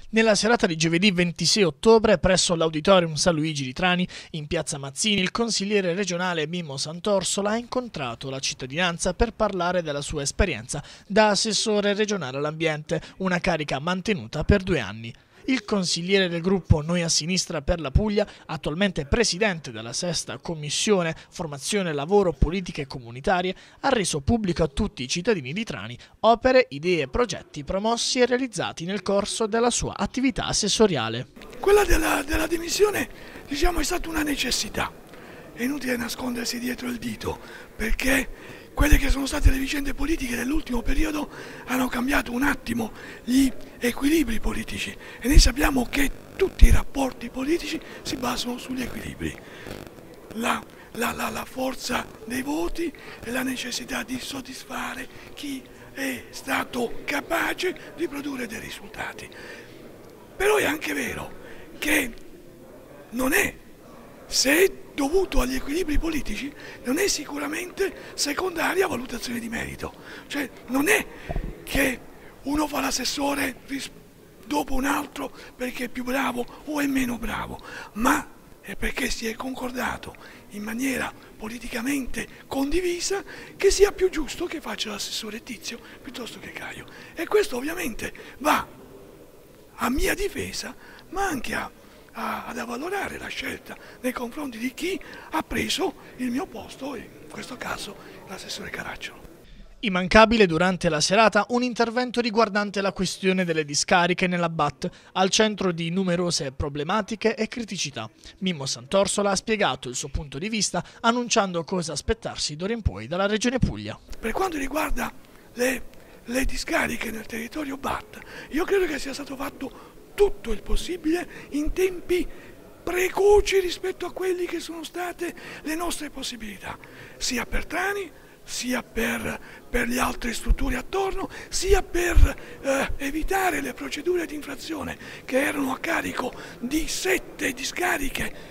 Nella serata di giovedì 26 ottobre, presso l'Auditorium San Luigi di Trani, in piazza Mazzini, il consigliere regionale Mimmo Sant'Orsola ha incontrato la cittadinanza per parlare della sua esperienza da assessore regionale all'ambiente, una carica mantenuta per 2 anni. Il consigliere del gruppo Noi a Sinistra per la Puglia, attualmente presidente della sesta commissione Formazione, Lavoro, Politiche Comunitarie, ha reso pubblico a tutti i cittadini di Trani opere, idee e progetti promossi e realizzati nel corso della sua attività assessoriale. Quella della dimissione, diciamo, è stata una necessità. È inutile nascondersi dietro il dito, perché quelle che sono state le vicende politiche dell'ultimo periodo hanno cambiato un attimo gli equilibri politici e noi sappiamo che tutti i rapporti politici si basano sugli equilibri. La forza dei voti e la necessità di soddisfare chi è stato capace di produrre dei risultati. Però è anche vero che non è, se è dovuto agli equilibri politici, non è sicuramente secondaria valutazione di merito. Cioè non è che uno fa l'assessore dopo un altro perché è più bravo o è meno bravo, ma è perché si è concordato in maniera politicamente condivisa che sia più giusto che faccia l'assessore Tizio piuttosto che Caio. E questo ovviamente va a mia difesa, ma anche ad avvalorare la scelta nei confronti di chi ha preso il mio posto, in questo caso l'assessore Caracciolo. Immancabile durante la serata un intervento riguardante la questione delle discariche nella BAT, al centro di numerose problematiche e criticità. Mimmo Sant'Orsola ha spiegato il suo punto di vista, annunciando cosa aspettarsi d'ora in poi dalla Regione Puglia. Per quanto riguarda le discariche nel territorio BAT, io credo che sia stato fatto tutto il possibile in tempi precoci rispetto a quelli che sono state le nostre possibilità, sia per Trani, sia per le altre strutture attorno, sia per evitare le procedure di infrazione che erano a carico di 7 discariche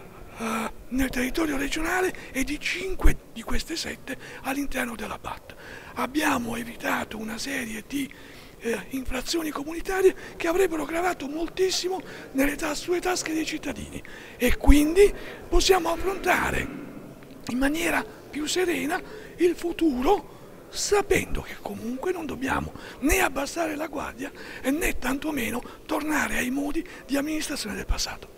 nel territorio regionale e di 5 di queste 7 all'interno della BAT. Abbiamo evitato una serie di infrazioni comunitarie che avrebbero gravato moltissimo sulle tasche dei cittadini e quindi possiamo affrontare in maniera più serena il futuro, sapendo che comunque non dobbiamo né abbassare la guardia né tantomeno tornare ai modi di amministrazione del passato.